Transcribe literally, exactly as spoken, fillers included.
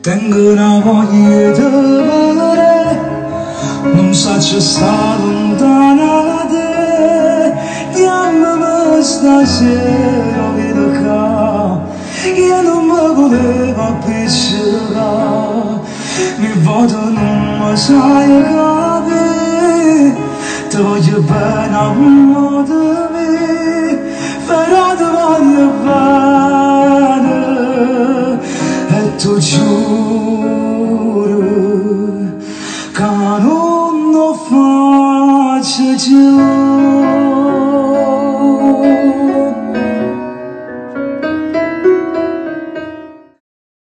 Tengono voglia di volere, non so se sta lontana da te. Chiamami stasera, vedo che io non mi volevo appiccicare. Mi voto non mi sai capire, ti voglio bene a modo di me, però ti voglio bene. E tu giuro che non lo faccio giù.